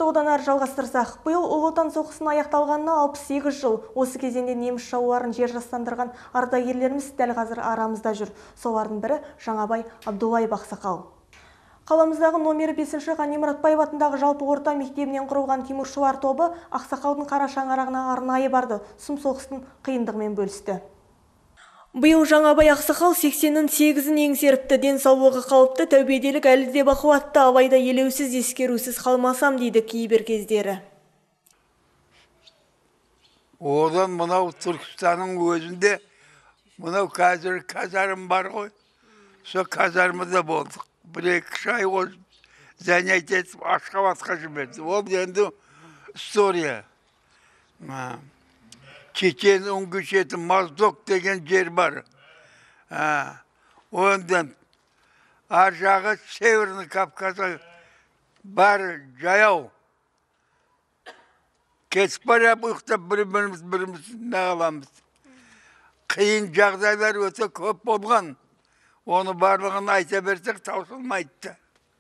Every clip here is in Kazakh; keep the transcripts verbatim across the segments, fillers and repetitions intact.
одан әрі жалғастырсақ, биыл Ұлы Отан соғысының аяқталғанына алпыс сегіз жыл. Осы кезеңде неміс жауларын жер жастандырған ардагерлеріміз дәл қазір арамызда жүр. Солардың бірі Жаңабай Абдуллаев ақсақал. Қаламыздағы номері бесінші Ғани Мұратбаев атындағы жалпы орта мектебінен құрылған Тимуршылар тобы ақсақалдың қара шаңырағына арнайы барды, сұм соғыстың қиындығымен бөлісті. Биыл Жаңабай ақсақал сексеннің сегізін еңсеріпті, денсаулығы қалыпты, тәубеделік әлі де бақуатты, алайда елеусіз ескерусіз қалмасам дейді кейбір кездері. Одан мынау Түркістанның өзінде мынау қазір казарм бар ғой. Сол казармада болдық. Бір-екі шай ол занять етіп Ашхабадқа жіберді. Ол енді история. Чечен Унгушеті Моздок деген жер бар. Ондан ар жағы Северный Кавказа бар жаяу. Кетіп бара бұқтап бір-біріміз біріміз нағаламыз. Қиын жағдайлар өте көп болған. Оны барлығын айта берсек таусылмайды.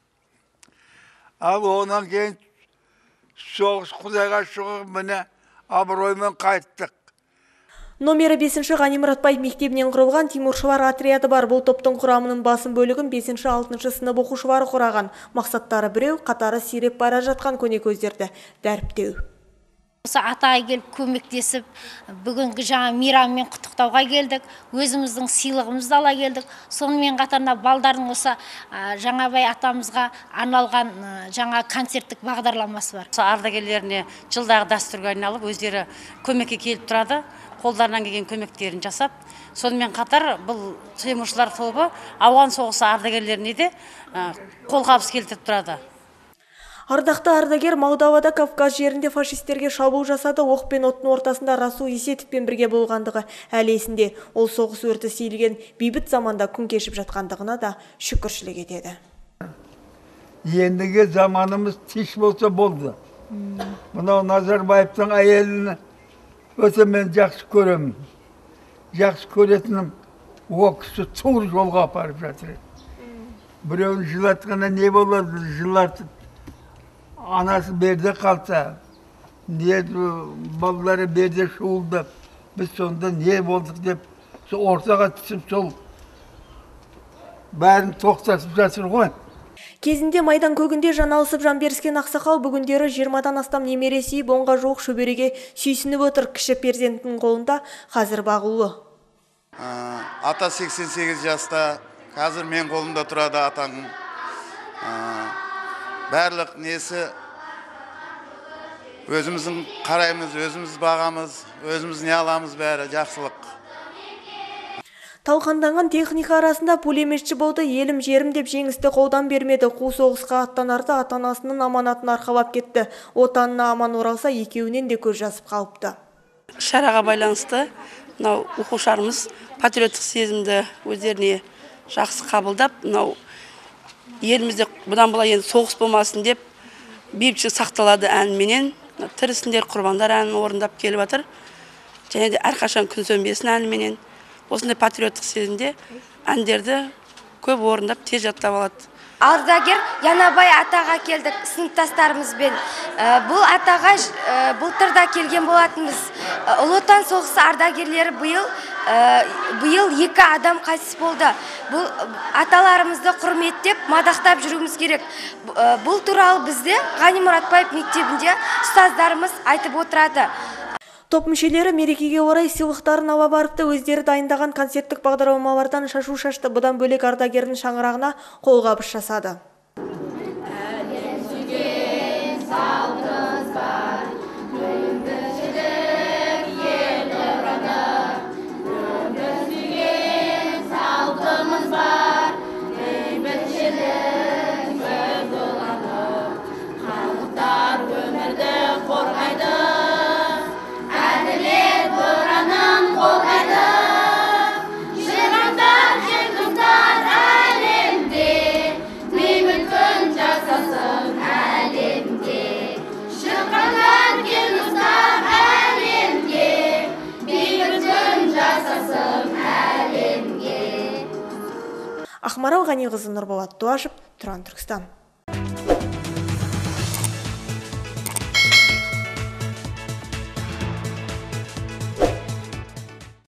Ал онан кейін соғыс Құдайға шүкір міне абыроймен қайттық. Номері бесінші Ғани Мұратбаев мектебінен құрылған Тимуршылар отряды бар. Бұл топтың құрамының басым бөлігін бесінші алтыншы сынып оқушылары құраған. Мақсаттары біреу, қатары сиреп бара жатқан көне көздерді дәріптеу. Осы атаға келіп көмектесіп, бүгінгі жаңа мейраммен құттықтауға келдік. Өзіміздің сыйлығымызды ала келдік. Сонымен қатарына балдардың осы Жаңабай атамызға арналған жаңа концерттік бағдарламасы бар. Ардагерлеріне жылдағы дәстүрге айналып, өздері көмекке келіп тұрады. Қолдарынан келген көмектерін жасап, сонымен қатар бұл Тимуршылар тобы ауған соғысы ардагерлеріне де қолғабыс келтіріп тұрады. Ардақты ардагер Молдовада Кавказ жерінде фашистерге шабуыл жасады. Оқ пен оттың ортасында Расул Есетовпен бірге болғандығы әлі есінде. Ол соғыс өрті сейілген бейбіт заманда күн кешіп жатқандығына да шүкіршілік етеді. Ендігі заманымыз тиш болса болды. Мынау Назарбаевтың әйеліні өте мен жақсы көремін. Жақсы көретінім о кісі тур жолға апарып жатыр. Біреуін жылатқанда не болады? Жылатып анасы берде қалса, не балалары берде шуылдап, біз сонда не болдық деп, ортаға түсіп сол бәрін тоқтатып жатыр ғой. Кезінде майдан көгінде жаналысып жан беріскен ақсақал бүгіндері жиырмадан астам немере сүйіп, онға жоқ шөбереге сүйсініп отыр. Кіші перзентінің қолында қазір бағулы. Ата сексен сегіз жаста, қазір мен қолымда тұрады атаның. Бәрлік несі өзіміздің қараймыз, өзіміз бағамыз, өзіміз не аламыз бәрі жақсылық. Талқанданған техника арасында пулеметші болды. Елім жерім деп жеңісті қолдан бермеді. Қу соғысқа аттанарда ата-анасының аманатын арқалап кетті. Отанына аман оралса, екеуінен де көз жазып қалыпты. Шараға байланысты мынау оқушыларымыз патриоттық сезімді өздеріне жақсы қабылдап, мынау елімізде бұдан былай енді соғыс болмасын деп бейбітшілік сақталады әніменен тірісіндер құрбандар әнін орындап келіп жатыр. Және де әрқашан күн сөнбесін әніменен осындай патриоттық сезімде әндерді көп орындап тез жаттап алады. Ардагер Янабай атаға келдік сыныптастарымызбен. Бұл атаға былтырда келген болатынбыз. Ұлы Отан соғысы ардагерлері биыл биыл екі адам қайтыс болды. Бұл аталарымызды құрметтеп, мадақтап жүруіміз керек. Бұл туралы бізде Ғани Мұратбаев мектебінде ұстаздарымыз айтып отырады. Топ мүшелері мерекеге орай сыйлықтарын ала барыпты. Өздері дайындаған концерттік бағдарламалардан шашу шашты. Бұдан бөлек ардагердің шаңырағына қолғабыс жасады. Ақмарал Ғаниқызы, Нұрболат Дуашев, Тұран, Түркістан.